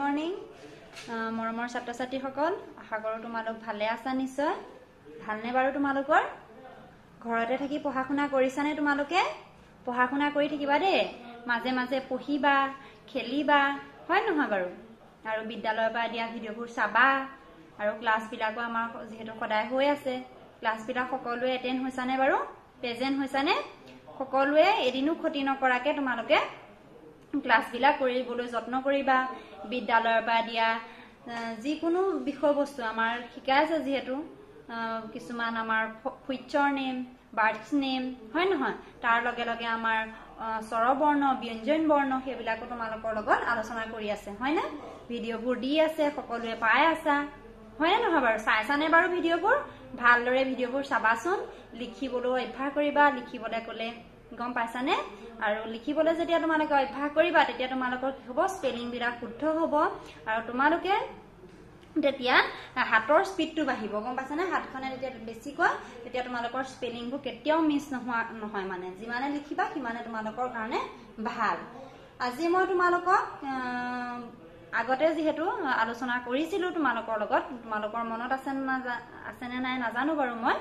morning মৰমৰ ছাত্ৰ ছাত্ৰীসকল আশা কৰোঁ তোমালোক ভালে আছা নিশ্চয় ভালনে বাৰু তোমালোকৰ ঘৰতে থাকি পঢ়া শুনা কৰিছানে তোমালোকে পঢ়া শুনা কৰি থাকিবা দেই মাজে মাজে পঢ়িবা খেলিবা হয় নহয় বাৰু আৰু বিদ্যালয়ৰ পৰা দিয়া ভিডিঅ'বোৰ চাবা আৰু ক্লাছ বিলাকো আমাৰ যেহেতু সদায় হৈ আছে ক্লাছ বিলাক সকলোৱে এটেন্ড হৈছানে বাৰু প্ৰেজেন্ট হৈছানে সকলোৱে এদিনো ক্ষতি নকৰাকে তোমালোকে ক্লাছ বিলাক কৰিবলৈ যত্ন কৰিবা বিদ্যালয়ৰ পৰা দিয়া যিকোনো বিষয়বস্তু আমাৰ শিকাইছে যেহেতু কিছুমান আমাৰ ফিউচাৰ নেম বাৰ্থ নেম হয় নহয় তাৰ লগে লগে আমাৰ স্বৰবৰ্ণ ব্যঞ্জন বৰ্ণ সেইবিলাকো তোমালোকৰ লগত আলোচনা কৰি আছে হয় না ভিডিঅ'বোৰ দি আছে সকলোৱে পাই আছা হয় নহয় বাৰু চাইছানে বাৰু ভিডিঅ'বোৰ ভালদৰে ভিডিঅ'বোৰ চাবাচোন লিখিবলৈ অভ্যাস কৰিবা লিখিবলৈ ক'লে গম পাইছানে আৰু লিখিবলৈ যেতিয়া তোমালোকে অভ্যাস কৰিবা তেতিয়া তোমালোকৰ কি হ'ব স্পেলিং বিলাক শুদ্ধ হ'ব আৰু তোমালোকে তেতিয়া হাতৰ স্পীডটো বাঢ়িব গম পাইছানে হাতখনে যেতিয়া বেছিকৈ তেতিয়া তোমালোকৰ স্পেলিংবোৰ কেতিয়াও মিছ নহয় মানে যিমানে লিখিবা সিমানে তোমালোকৰ কাৰণে ভাল আজি মই তোমালোকক আগতে যেহেতু আলোচনা কৰিছিলো তোমালোকৰ লগত তোমালোকৰ মনত আছে নে নাই নাজানো বাৰু মই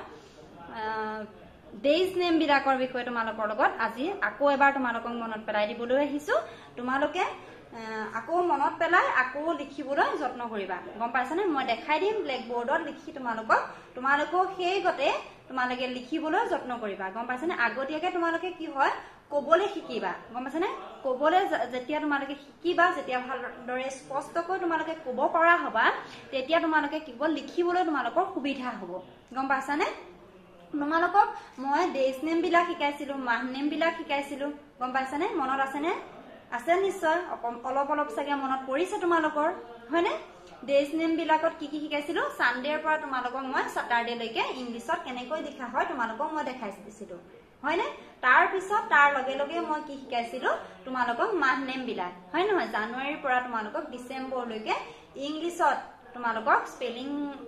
ডেইজ নেম বিলাকৰ বিষয়ে তোমালোকৰ লগত আজি আকৌ এবাৰ তোমালোকক মনত পেলাই দিবলৈ আহিছো তোমালোকে আকৌ মনত পেলাই আকৌ লিখিবলৈ যত্ন কৰিবা গম পাইছানে মই দেখাই দিম ব্লেকবোৰ্ডত লিখি তোমালোকক সেই গতে তোমালোকে লিখিবলৈ যত্ন কৰিবা গম পাইছানে আগতীয়াকে তোমালোকে কি হয় কবলৈ শিকিবা গম পাইছানে কবলৈ যেতিয়া তোমালোকে শিকিবা যেতিয়া ভালদৰে স্পষ্টকৈ তোমালোকে কব পৰা হবা তেতিয়া তোমালোকে কি হ'ব লিখিবলৈ তোমালোকৰ সুবিধা হ'ব গম পাইছানে তোমালোকক মই ডেজ নেম বিলাক শিকাইছিলো মাহ নেম বিলাক শিকাইছিলো গম পাইছানে মনত আছেনে আছে নিশ্চয় অলপ অলপ চাগে মনত পৰিছে তোমালোকৰ হয়নে ডেজ নেম বিলাকত কি কি শিকাইছিলো সানডেৰ পৰা তোমালোকক মই স্যাটাৰডে লৈকে ইংলিছত কেনেকৈ লিখা হয় তোমালোকক মই দেখাই দিছিলো হয়নে তাৰ পিছত তাৰ লগে লগে মই কি শিকাইছিলো তোমালোকক মাহ নেম বিলাক হয় নহয় জানুৱাৰীৰ পৰা তোমালোকক ডিসেম্বৰ লৈকে ইংলিছত তোমালোকক স্পেলিং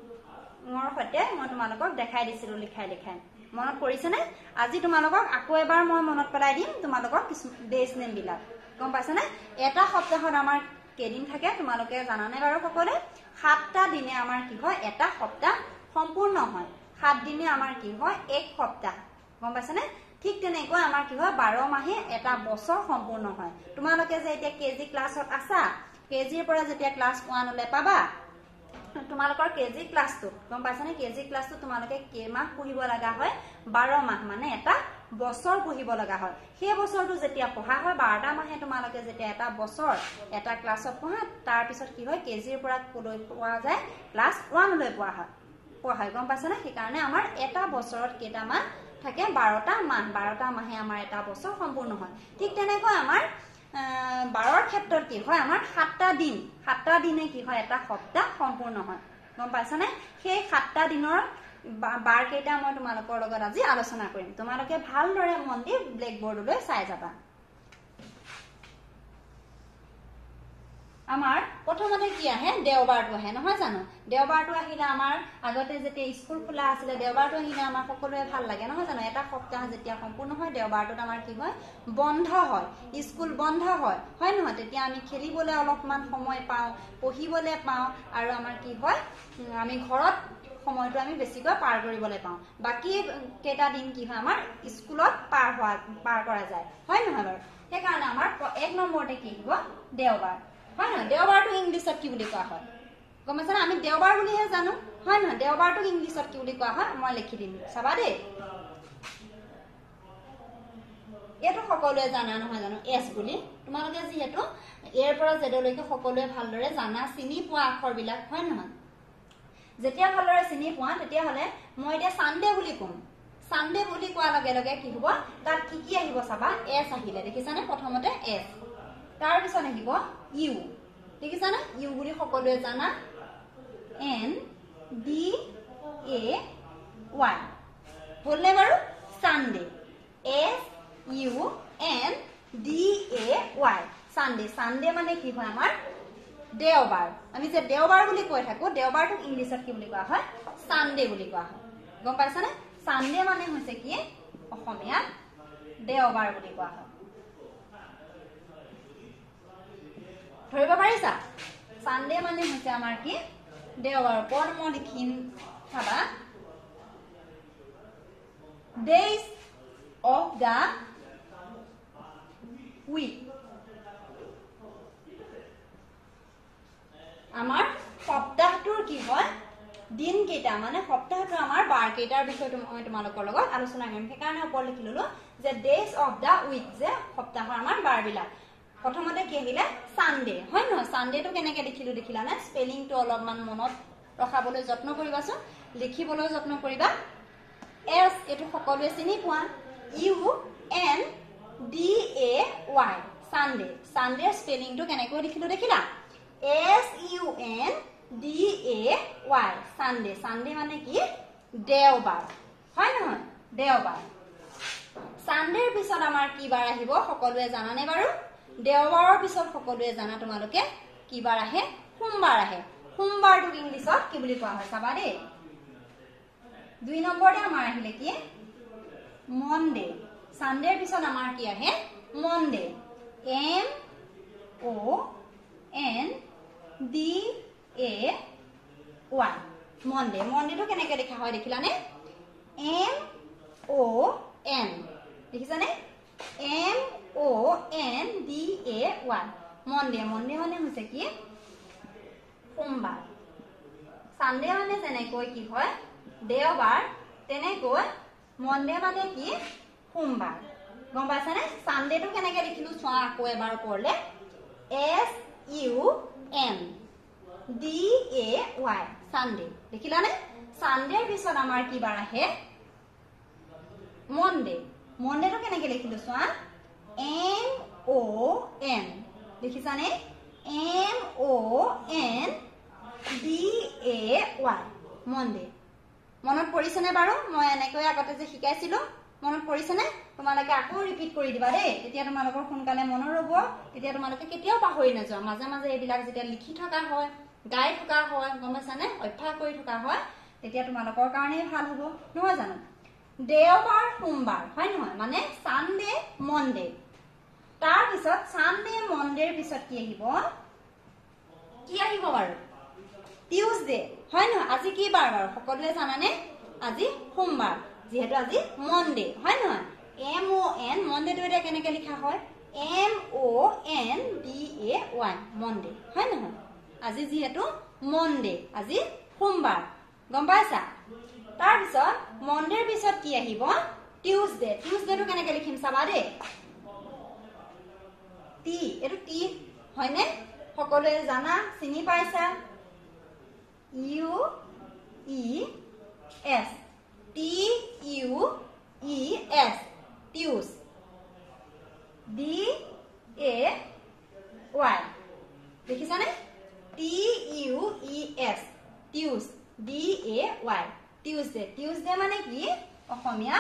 সৈতে মই তোমালোকক দেখাই দিছিলো লিখাই মনত পৰিছেনে আজি তোমালোকক আকৌ এবাৰ মই মনত পেলাই দিম তোমালোকক ডেজ নেম বিলাক গম পাইছানে এটা সপ্তাহত আমাৰ কেদিন থাকে তোমালোকে জানানে বাৰু সকলে 7টা দিনে আমাৰ কি হয় এটা সপ্তাহ সম্পূৰ্ণ হয় 7 দিনে আমাৰ কি হয় এক সপ্তাহ গম পাইছানে ঠিক তেনেকৈ আমাৰ কি হয় 12 মাহে এটা বছৰ সম্পূৰ্ণ হয় তোমালোকে যে এতিয়া কেজি ক্লাছত আছা কেজিৰ পৰা যেতিয়া ক্লাছ 1 লৈ পাবা তোমালোকৰ কেজি ক্লাছটো গম পাইছানে কেজি ক্লাছটো তোমালোকে কেমাহ পঢ়িব লগা হয় 12 মাহ মানে এটা বছৰ পঢ়িব লগা হয় সেই বছৰটো যেতিয়া পঢ়া হয় 12টা মাহে তোমালোকে যেতিয়া এটা বছৰ এটা ক্লাছত পঢ়া তাৰ পিছত কি হয় কেজিৰ পৰা কলৈ পোৱা যায় ক্লাছ 1 লৈ পোৱা হয় গম পাইছানে সেই কাৰণে আমাৰ এটা বছৰত কেটা মাহ থাকে 12টা মাহে আমাৰ এটা বছৰ সম্পূৰ্ণ হয় ঠিক তেনেকৈ আমাৰ 12ৰ ক্ষেত্ৰত কি হয় আমাৰ 7টা দিনে কি হয় এটা সপ্তাহ সম্পূৰ্ণ হয় গম পাইছানে সেই 7টা দিনৰ বাৰ কেইটা মই তোমালোকৰ লগত আজি আলোচনা কৰিম তোমালোকে ভালদৰে মন দি ব্লেকবোৰ্ডলৈ চাই যাবা আমাৰ প্ৰথমতে কি আহে দেওবাৰটো আহে নহয় জানো দেওবাৰটো আহিলে আমাৰ আগতে যেতিয়া স্কুল খোলা আছিল দেওবাৰটো আহিলে আমাৰ সকলোৱে ভাল লাগে নহয় জানো এটা সপ্তাহ যেতিয়া সম্পূৰ্ণ হয় দেওবাৰটোত আমাৰ কি হয় বন্ধ হয় স্কুল বন্ধ হয় নহয় তেতিয়া আমি খেলিবলৈ অলপমান সময় পাওঁ পঢ়িবলৈ পাওঁ আৰু আমাৰ কি হয় আমি ঘৰত সময়টো আমি বেছিকৈ পাৰ কৰিবলৈ পাওঁ বাকি কেটা দিন কি হয় আমাৰ স্কুলত পাৰ কৰা যায় হয় নহয় বাৰু সেই কাৰণে আমাৰ এক নম্বৰতে কি হ'ব দেওবাৰ হয় নহয় দেওবাৰটো ইংলিছত কি বুলি কোৱা হয় গম পাইছানে আমি দেওবাৰ বুলিহে জানো হয় নহয় দেওবাৰটো ইংলিছত কি বুলি কোৱা হয় মই লিখি দিম চাবা দেই এটো সকলোৱে জানা নহয় জানো এছ বুলি তোমালোকে যিহেতু এৰ পৰা জেডলৈকে সকলোৱে ভালদৰে জানা চিনি পোৱা আখৰবিলাক হয় নহয় যেতিয়া ভালদৰে চিনি পোৱা তেতিয়া হলে মই এতিয়া সানডে বুলি কম সানডে বুলি কোৱাৰ লগে লগে কি হ'ব তাত কি আহিব চাবা এছ আহিলে দেখিছানে প্ৰথমতে এছ তাৰ পিছত আহিব ইউ দেখিছানে ইউ বুলি সকলোৱে জানা এন ডি এ ওয়াই বললে বাৰু Sunday S U N D A Y Sunday মানে কি হয় আমাৰ দেওবাৰ আমি যে দেওবাৰ বুলি কৈ থাকো দেওবাৰটোক ইংলিছত কি বুলি কোৱা হয় সানডে বুলি কোৱা হয় গম পাইছানে সানডে মানে হৈছে কি অসমীয়া দেওবাৰ বুলি কোৱা হয় ধৰিব পাৰিছা সানডে মানে হৈছে আমাৰ কি দেওবাৰ ওপৰত মই লিখিম চাবা days of the week আমাৰ সপ্তাহটোৰ কি হয় দিন কেইটা মানে সপ্তাহটো আমাৰ বাৰ কেইটাৰ বিষয়টো মই তোমালোকৰ লগত আলোচনা কৰিম সেইকাৰণে ওপৰত লিখি ললো যে days of the week যে সপ্তাহৰ আমাৰ বাৰবিলাক প্ৰথমতে কি আহিলে সানডে হয় নহয় সানডেটো কেনেকৈ লিখিলো দেখিলা না স্পেলিংটো অলপমান মনত ৰখাবলৈ যত্ন কৰিবাচোন লিখিবলৈ যত্ন কৰিবা এস এটো সকলোৱে চিনি পোৱা U N D A Y Sunday Sunday স্পেলিংটো কেনেকৈ লিখিলো দেখিলা S U N D A Y Sunday Sunday মানে কি দেওবাৰ হয় নহয় দেওবাৰ সানডেৰ পিছত আমাৰ কি বাৰ আহিব সকলোৱে জানানে বাৰু দেওবাৰৰ পিছত সকলোৱে জানা তোমালোকে কি বাৰ আহে সোমবাৰ আহে সোমবাৰটো ইংলিছত কি বুলি কোৱা হয় চাবা দেই 2 নম্বৰতে আমাৰ আহিলে কি মনডে সানডেৰ পিছত আমাৰ কি আহে Monday M O N D A Y Monday মনডেটো কেনেকৈ লিখা হয় দেখিলানে এম ও এন দেখিছানে M O N D A Y Monday Monday মানে হৈছে কি সোমবাৰ সানডে মানে যেনেকৈ কি হয় দেওবাৰ তেনেকৈ মনডে মানে কি সোমবাৰ গম পাইছানে সানডেটো কেনেকৈ লিখিলো চোৱা আকৌ এবাৰ পঢ়লে S U N D A Y Sunday দেখিলানে সানডেৰ পিছত আমাৰ কি বাৰ আহে মনডে মনডেটো কেনেকৈ লিখিলো চোৱা এম ও এন দেখিছানে M O N D A Y Monday মনত পৰিছেনে বাৰু মই এনেকৈ আগতে যে শিকাইছিলো মনত পৰিছেনে তোমালোকে আকৌ ৰিপিট কৰি দিবা দেই তেতিয়া তোমালোকৰ সোনকালে মনত ৰব তেতিয়া তোমালোকে কেতিয়াও পাহৰি নাযোৱা মাজে মাজে এইবিলাক যেতিয়া লিখি থকা হয় গাই থকা হয় গম পাইছানে অভ্যাস কৰি থকা হয় তেতিয়া তোমালোকৰ কাৰণে ভাল হ'ব নহয় জানো দেওবাৰ সোমবাৰ হয় নহয় মানে সানডে মনডে তাৰ পিছত সানডে মনডেৰ পিছত কি আহিব বাৰু টিউজডে হয় নহয় আজি কি বাৰ বাৰু সকলোৱে জানানে আজি সোমবাৰ যেহেতু আজি মনডে হয় নহয় এম ও এন মনডেটো এটা কেনেকৈ লিখা হয় M O N D A Y Monday হয় নহয় আজি যেহেতু মনডে আজি সোমবাৰ গম পাইছা তাৰ পিছত মনডেৰ পিছত কি আহিব টিউজডে টিউজডেটো কেনেকৈ লিখিম চাবা দেই টি এটো টি হয়নে সকলোৱে জানা চিনি পাইছা U E S T U E S Tues D A Y দেখিছানে T U E S Tues D A Y Tuesday Tuesday মানে কি অসমীয়া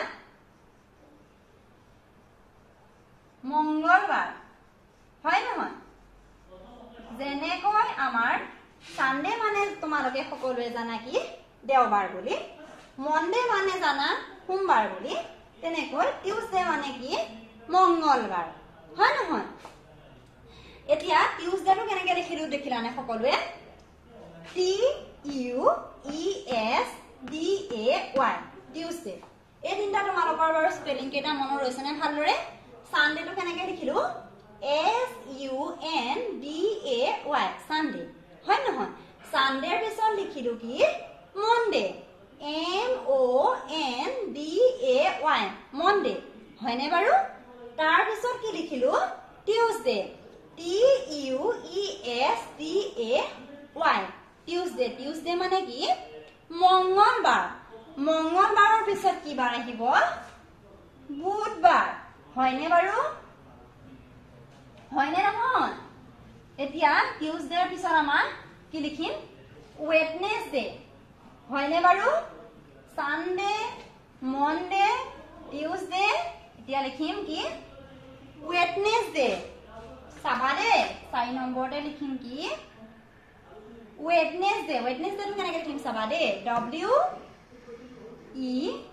মঙ্গলবাৰ হয় নহয় যেনেকৈ আমাৰ সানডে মানে তোমালোকে সকলোৱে জানা কি দেওবাৰ বুলি মনডে মানে জানা সোমবাৰ বুলি তেনেকৈ টিউজডে মানে কি মঙ্গলবাৰ হয় নহয় এতিয়া টিউজডেটো কেনেকৈ লিখিলো দেখিলানে সকলোৱে T U E S D A Y Tuesday এই তিনিটা তোমালোকৰ বাৰু স্পেলিং কেইটা মনত ৰৈছেনে ভালদৰে সানডেটো কেনেকৈ লিখিলো S U N D A Y Sunday হয় নহয় সানডেৰ পিছত লিখিলো কি Monday M O N D A Y Monday হয়নে বাৰু তাৰ পিছত কি লিখিলো Tuesday T U E S D A Y Tuesday Tuesday মানে কি মঙ্গলবাৰ মঙ্গলবাৰৰ পিছত কি বাৰ আহিব বুধবাৰ হয়নে বাৰু হয়নে নহয় এতিয়া টিউজডেৰ পিছত আমাৰ কি লিখিম ওয়েডনেসডে হয়নে বাৰু সানডে মনডে টিউজডে এতিয়া লিখিম কি ওয়েডনেসডে চাবা দেই 4 নম্বৰতে লিখিম কি ওয়েডনেসডে ওয়েডনেসডেটো কেনেকৈ লিখিম চাবা দেই ডব্লিউ ই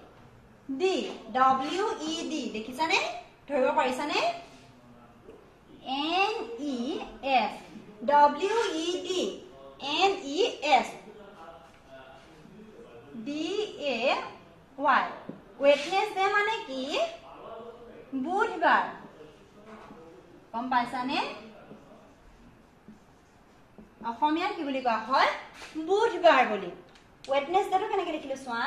ডি দেখিছানে ধৰিব পাৰিছানে N E S WEDNES DAY Wednesday মানে কি বুধবার গম পাইছানে অসমীয়া কি বুলি কোৱা হয় বুধবাৰ বুলি ওয়েডনেসডেটো কেনেকৈ লিখিলো চোৱা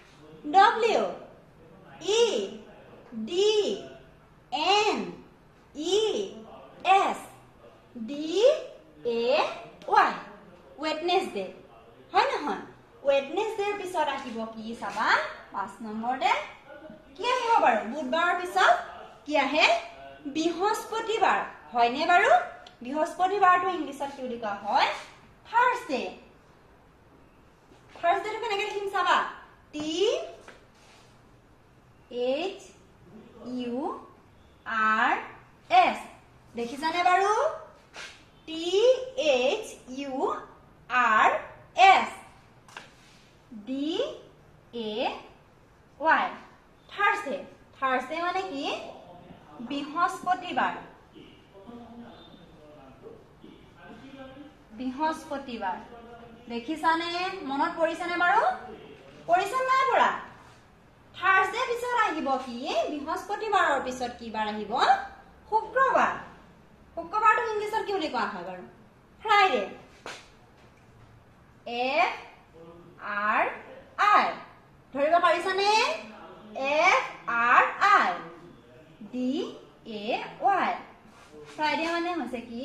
WEDNESDAY ওয়েডনেসডে হয় নহয় ওয়েডনেসডেৰ পিছত আহিব কি চাবা 5 নম্বৰতে কি আহিব বাৰু বুধবাৰৰ পিছত কি আহে বৃহস্পতিবাৰ হয়নে বাৰু বৃহস্পতিবাৰটো ইংলিছত কি বুলি কোৱা হয় থাৰ্সডে থাৰ্সডেটো কেনেকৈ লিখিম চাবা THURS দেখিছানে বাৰু THURS DAY থাৰ্সডে থাৰ্সডে মানে কি বৃহস্পতিবাৰ বৃহস্পতিবাৰ দেখিছানে মনত পৰিছেনে বাৰু পৰিছে নাই পৰা থাৰ্সডে পিছত আহিব কি বৃহস্পতিবাৰৰ পিছত কি বাৰ আহিব শুক্ৰবাৰ শুক্ৰবাৰটো ইংলিছত কি বুলি কোৱা হয় বাৰু ফ্ৰাইডে FRI ধৰিব পাৰিছানে FRIDAY ফ্ৰাইডে মানে হৈছে কি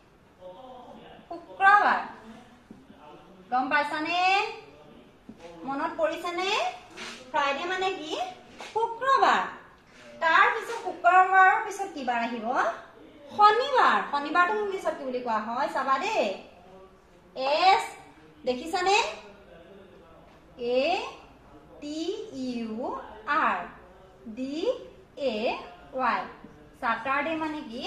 শুক্ৰবাৰ গম পাইছানে মনত পৰিছেনে ফ্ৰাইডে মানে কি শুক্ৰবাৰ তাৰ পিছত শুক্ৰবাৰৰ পিছত কি বাৰ আহিব শনিবাৰ শনিবাৰটো ইংলিছত কি বুলি কোৱা হয় চাবা দেই S দেখিছানে SATURDAY স্যাটাৰডে মানে কি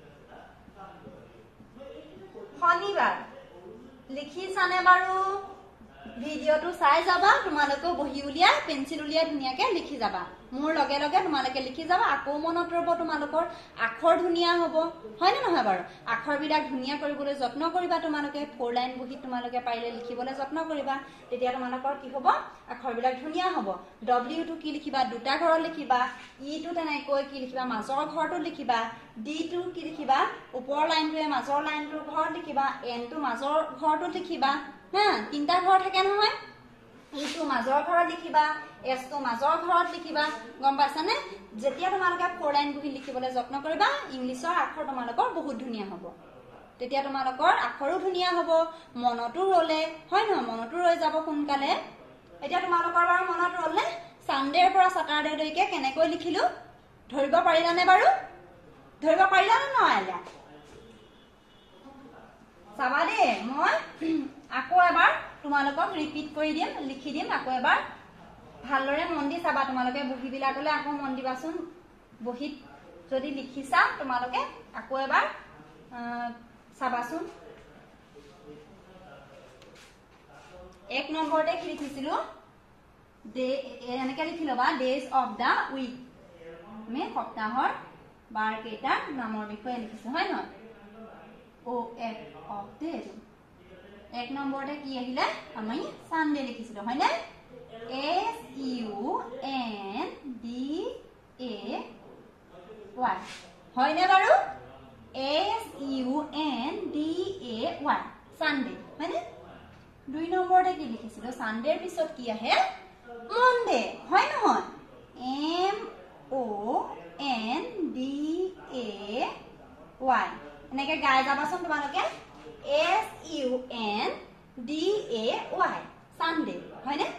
শনিবাৰ লিখিছানে বাৰু ভিডিওটো চাই যাবা তোমালোকে বহি উলিয়াই পেন্সিল উলিয়াই ধুনিয়াকে লিখি যাবা মোৰ লগে লগে তোমালোকে লিখি যাবা আকৌ মনত ৰব তোমালোকৰ আখৰ ধুনিয়া হ'ব হয় না নহয় বাৰু আখৰ বিলাক ধুনিয়া কৰিবলৈ যত্ন কৰিবা তোমালোকে 4 লাইন বহি তোমালোকে পাৰিলে লিখিবলৈ যত্ন কৰিবা তেতিয়া তোমালোকৰ কি হ'ব আখৰ বিলাক ধুনিয়া হ'ব W টো কি লিখিবা দুটা ঘৰত লিখিবা E টো তেনেকৈ কি লিখিবা মাজৰ ঘৰটো লিখিবা D টো কি লিখিবা ওপৰৰ লাইনটোৱে মাজৰ লাইনটোৰ ঘৰত লিখিবা N টো মাজৰ ঘৰটো লিখিবা হা তিনটা ঘৰ থাকে নহয় E টো মাজৰ ঘৰত লিখিবা S টো মাজৰ ঘৰত লিখিবা গম পাইছানে যেতিয়া তোমালোকে 4 লাইন বহি লিখিবলৈ যত্ন কৰিবা ইংলিছৰ আখৰ তোমালোকৰ বহুত ধুনিয়া হ'ব তেতিয়া তোমালোকৰ আখৰো ধুনিয়া হ'ব মনতো ৰলে হয় নহয় মনতো ৰৈ যাব সোনকালে এতিয়া তোমালোকৰ বাৰু মনত ৰলে সানডেৰ পৰা স্যাটাৰডে লৈকে কেনেকৈ লিখিলো ধৰিব পাৰিলানে বাৰু ধৰিব পাৰিলানে নোৱাৰিলা চাবা দেই মই আকৌ এবাৰ তোমালোকক ৰিপিট কৰি দিম লিখি দিম আকৌ এবাৰ ভালদৰে মন দি চাবা তোমালোকে বহি বিলাকলে আকৌ মন দিবাচোন বহিত যদি লিখিছা তোমালোকে আকৌ এবাৰ চাবাচোন এক নম্বৰতে কি লিখিছিলো ডে এনেকৈ লিখি লবা ডেজ অফ দা উইক আমি সপ্তাহৰ বাৰ কেইটা নামৰ বিষয়ে লিখিছো হয় নহয় OF অফ ডে এক নম্বৰতে কি আহিলে আমি সানডে লিখিছিলো হয় না SUNDAY হয় না বাৰু SUNDAY সানডে হয় না দুই নম্বৰতে কি লিখিছিলো সানডেৰ পিছত কি আহে মনডে হয় নহয় MONDAY এনেকে গাই যাবাচোন তোমালোকে SUNDAY সানডে হয় না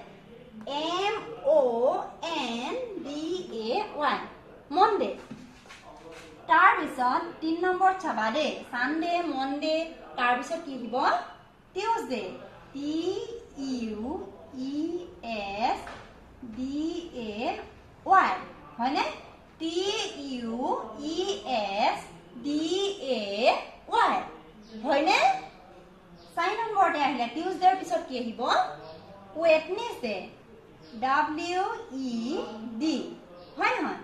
MONDAY মনডে তাৰ পিছত 3 নম্বৰ চাবা দে সানডে মনডে তাৰ পিছত কি হ'ব টিউজডে TUESDAY হয় না TUESDAY হয় না 4 নম্বৰতে আহিলে টিউজডেৰ পিছত কি আহিব ওয়েডনেসডে WED হয় নহয়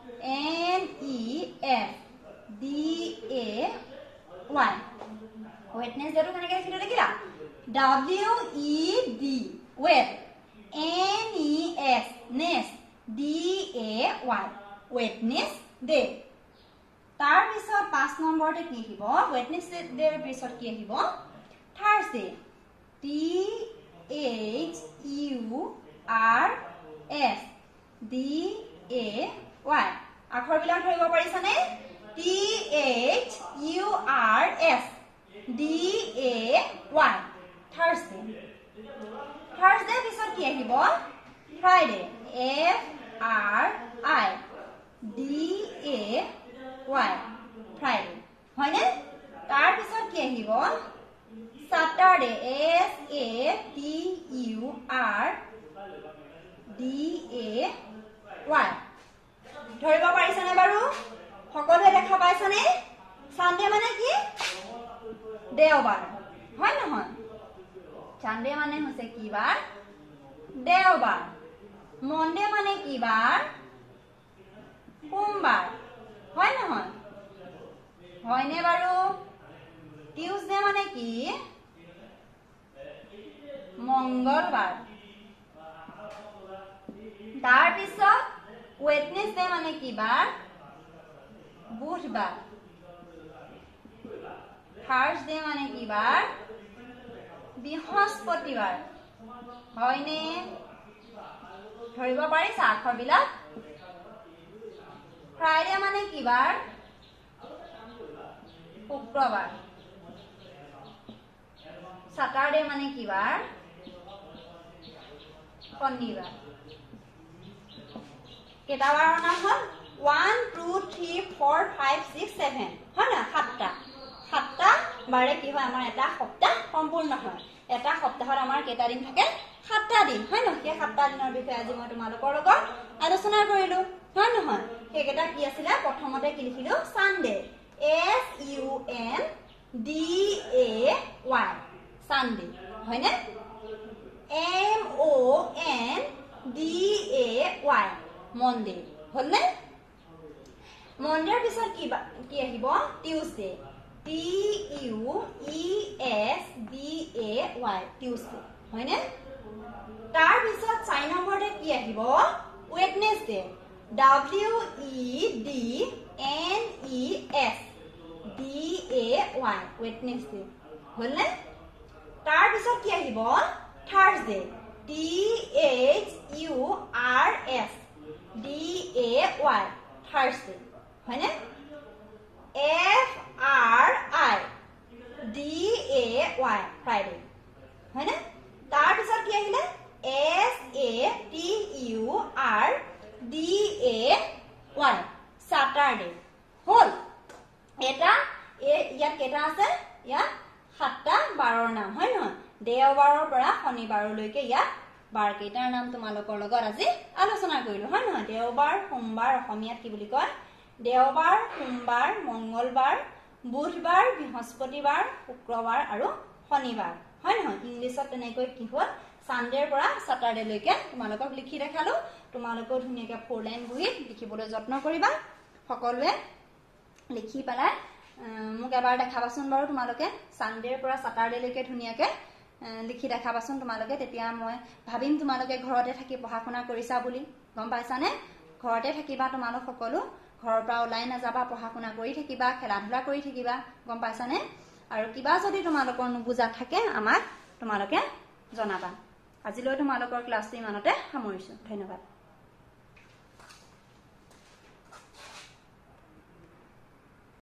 NESDAY Wednesday to কেনেকৈ লিখিলো দেখিলা W E D wed N E S nest D A Y Wednesday তাৰ পিছত 5 নম্বৰতে কি আহিব Wednesday ৰ পিছত কি আহিব Thursday T H U R S D A Y আখৰবিলাক ধৰিব পাৰিছানে T H U R S D A Y Thursday Thursday পিছত কি আহিব Friday F R I D A Y Friday হয়নে তাৰ পিছত কি আহিব Saturday S A T U R D A Y ধৰিব পাৰিছানে বাৰু সকলোৱে দেখা পাইছানে সানডে মানে কি দেওবাৰ হয় নহয় সানডে মানে হৈছে কি বাৰ দেওবাৰ মনডে মানে কি বাৰ সোমবাৰ হয় নহয় হয়নে বাৰু টিউজডে মানে কি মঙ্গলবাৰ তাৰ পিছত Wednesday মানে কি বাৰ বুধবাৰ Thursday মানে কি বাৰ বৃহস্পতিবাৰ হয়নে ধৰিব পাৰিছা আখৰবিলাক Friday মানে কি বাৰ শুক্ৰবাৰ Saturday মানে কি বাৰ শনিবাৰ কেটা বাৰৰ নাম হল 1 2 3 4 5 6 7 হয় না সাতটা বাৰে কি হয় আমাৰ এটা সপ্তাহ সম্পূৰ্ণ হয় এটা সপ্তাহত আমাৰ কেটা দিন থাকে সাতটা দিন হয় না সেই সাতটা দিনৰ বিষয়ে আজি মই তোমালোকৰ লগত আলোচনা কৰিলো হয় নহয় সেই কেটা কি আছিল প্ৰথমতে কি লিখিলো Sunday S U N D A Y Sunday হয়নে M O N D A Y Monday হলনে মনডেৰ পিছত কি আহিব Tuesday T U E S D A Y Tuesday হয়নে তাৰ পিছত 4 নম্বৰতে কি আহিব Wednesday W E D N E S D A Y Wednesday হলনে তাৰ পিছত কি আহিব থাৰ্সডে T H U R S D A Y Thursday হয়নে F R I D A Y Friday হয়নে তাৰ পিছত কি আহিলে S A T U R D A Y Saturday হল এটা ইয়াত কেটা আছে ইয়াত সাতটা বাৰৰ নাম হয় নহয় দেওবাৰৰ পৰা শনিবাৰলৈকে ইয়াত বাৰ কেইটাৰ নাম তোমালোকৰ লগত আজি আলোচনা কৰিলো হয় নহয় দেওবাৰ সোমবাৰ অসমীয়াত কি বুলি কয় দেওবাৰ সোমবাৰ মঙ্গলবাৰ বুধবাৰ বৃহস্পতিবাৰ শুক্ৰবাৰ আৰু শনিবাৰ হয় নহয় ইংলিছত তেনেকৈ কি হ'ল সানডেৰ পৰা স্যাটাৰডে লৈকে তোমালোকক লিখি দেখালো তোমালোকৰ ধুনিয়াকে 4 লাইন বহিত লিখিবলৈ যত্ন কৰিবা সকলোৱে লিখি পেলাই মোক এবাৰ দেখাবাচোন বাৰু তোমালোকে সানডেৰ পৰা স্যাটাৰডে লৈকে ধুনিয়াকে লিখি দেখাবাচোন তোমালোকে তেতিয়া মই ভাবিম তোমালোকে ঘৰতে থাকি পঢ়াশুনা কৰিছা বুলি গম পাইছানে ঘৰতে থাকিবা তোমালোক সকলো ঘৰৰ পৰা ওলাই নাযাবা পঢ়াশুনা কৰি থাকিবা খেলাধুলা কৰি থাকিবা গম পাইছানে আৰু কিবা যদি তোমালোকৰ নুবুজা থাকে আমাক তোমালোকে জনাবা আজিলৈ তোমালোকৰ ক্লাছটো ইমানতে সামৰিছো ধন্যবাদ